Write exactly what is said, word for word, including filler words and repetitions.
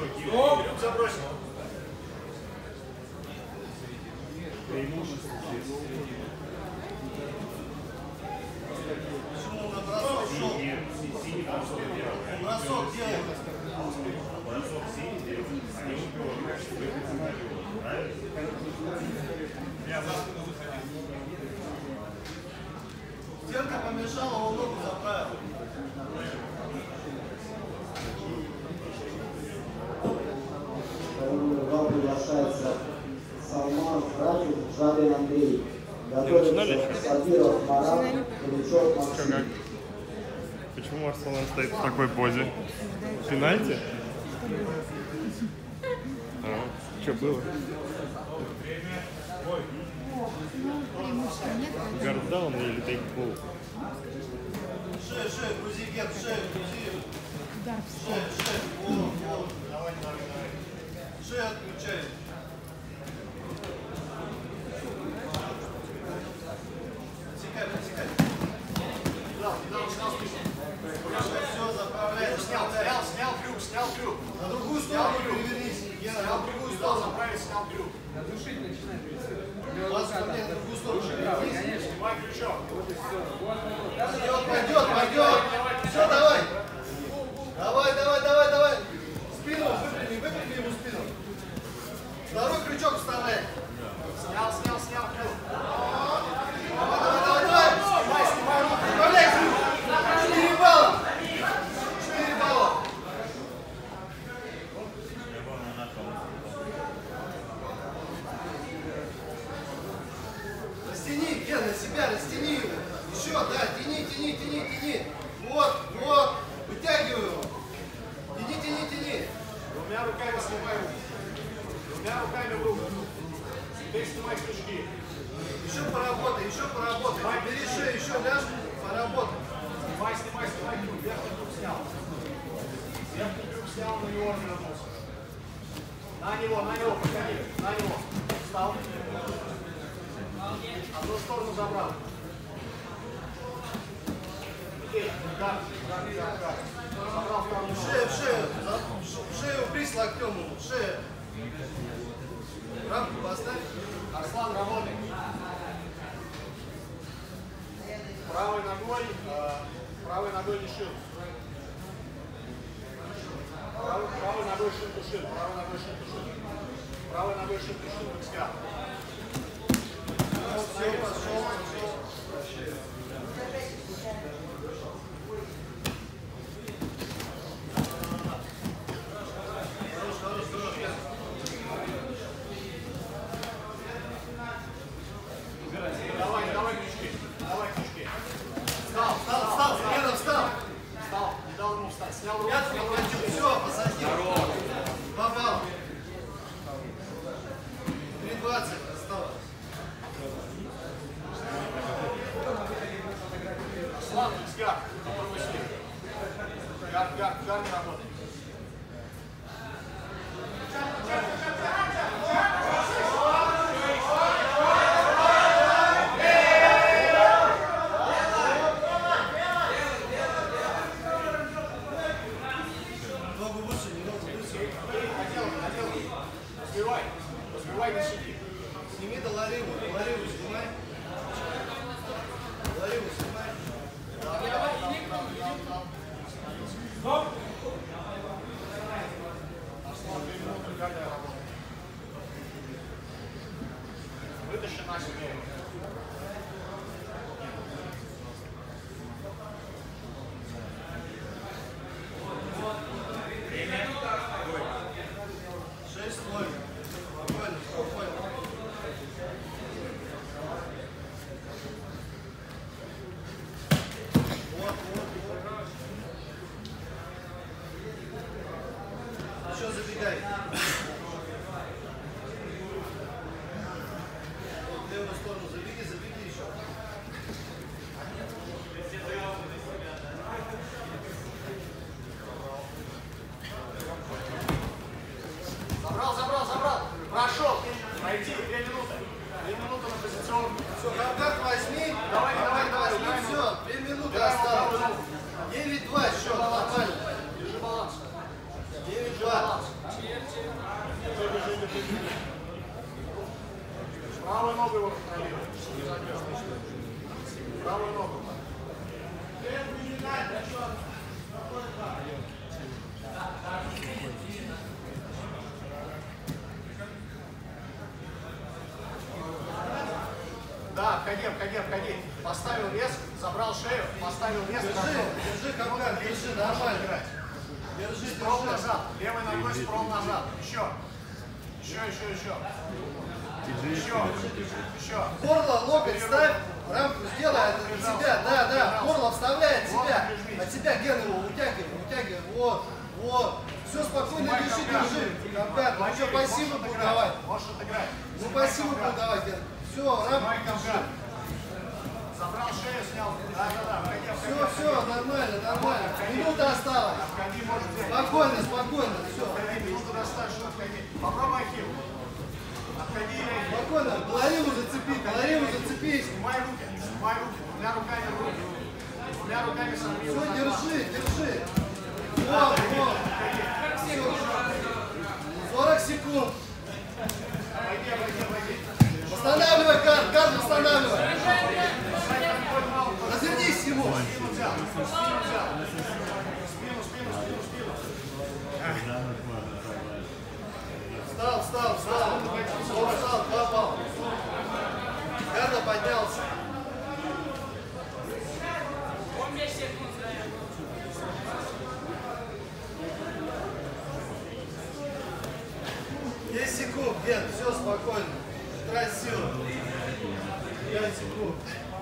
Крюк забросил. Преимущество здесь. Почему на бросок шел? Бросок делает. Бросок синий делает. Они убивают. Правильно? Я за спину выходил. Стенка помешала, он ногу заправил. Вам приглашается Салман Раджев, Жабин Андрей. Готовится Сабиров Марат, Куличев Максим. Почему Арсалан стоит в такой позе? Пенальти? А, что было? Гардаун или тейкбол? Шея, шея, грузи, гет, шея, грузи. Шея, шея, голову, голову. Давай, давай, давай. Шея отключай. Отсекай, отсекай. Дал, дал, снял спину. Все, заправляй, Снял, снял, снял крюк, снял крюк. на другую сторону перевернись. Гена, Снял на другую крюк, сторону. заправить, снял крюк. Надушить начинает. двадцать рублей на другую сторону перевернись. Конечно. Снимай крючок. Вот и все. Вот, вот. Пойдет, пойдет, пойдет. Все, давай. Давай, давай, давай, давай. Спину выпрями, выпрями ему спину. Второй крючок вставляй. Снял, снял, снял крюк. Давай, давай, давай, давай. Снимай, снимай руку. Вставляй крюк. Четыре балла. Четыре балла. Растяни, Ген, на себя, растяни его. Еще, да, тяни, тяни, тяни, тяни. Вот, вот. Вытягивай его. Тяни, тяни, тяни. Двумя руками снимай руку. Двумя руками в руку. Теперь снимай крючки. Еще поработай, еще поработай. Бери шею, еще ляжь, поработай. Снимай, снимай, снимай крюк. Верхний крюк снял. Верхний крюк снял, на него развернулся. На него, на него, подходи. На него. Встал. Одну сторону забрал. Теперь, удар, удар, удар, удар. Забрал вторую ногу. Шею, в шею, в шею брись локтем ему, шея. Рамку поставь. Арслан, работай. Правой ногой, э, правой ногой не шил. Правой, правой ногой шил тушил, правой ногой шил тушил. Правой ногой шил тушил, как взгляд. Все, пошел, пошел. Хорош, хорош, хорош. Давай, давай крючки, давай крючки. Встал, Встал, встал, Гена, встал. встал, не дал ему встать. Снял руку, Пятку снял руку. прихватил, все, посадил. Два балла. три двадцать осталось. Арслан, взгляд, попробуй с ним. Гард, гард, гард работает. Ногу выше, немного выше. Надел, надел. Разбивай, разбивай, не сиди. Сними долариву, долариву снимай. Долариву снимай. Арслан, две минуты, гарда работает. Вытащи на себе. Шесть ноль. Спокойно, спокойно. Вот, вот, вот. Еще забегай. Вот, в левую сторону забеги, забеги еще. Забрал, забрал, забрал. Прошел. Пройти, две минуты. Две минуты на позиционку. Все, как возьми. Давай, давай, давай, возьми, давай. все. Две минуты Давай, осталось. давай. девять два, счет, нормально. Держи баланс. девять два. Правую ногу его контролируй. Правую ногу. Да, входи, входи, входи. Поставил вес, забрал шею, поставил вес. Держи, держи, Капкан, держи, нормально. Держи, Спром держи. назад, левой ногой спром назад. Еще. Еще, еще, еще. Еще, еще. Горло, локоть ставь, рамку сделай от себя, да, да, горло вставляет себя, от себя ген его утягивай, утягивай, вот, вот. Все спокойно, держи, держи. Капкан, ну что, пассиву был давать? Можешь отыграть. Ну пассиву был давать, ген. Все, рамку держи. Забрал шею, снял. Да, да, да. Все, все, нормально, нормально. Минута осталась. Входи, может взять. Спокойно, спокойно, все. Входи, минуту достаточно, входи. Попробуй ахилл. Отходи, Леонид. Спокойно, голову зацепи, голову зацепись. Снимай руки, снимай руки. Двумя руками руки. Двумя руками сорви. Все, держи, держи. Вот, вот. сорок секунд. Пойди, пойди, пойди. Восстанавливай карт, карт восстанавливай. Развернись ему. Спину взял. Спину взял. Спину, спину, спину, спину. Встал, встал, встал. Он встал, попал. Гарда поднялся. десять секунд, Ген, все спокойно. Трать силу. пять секунд.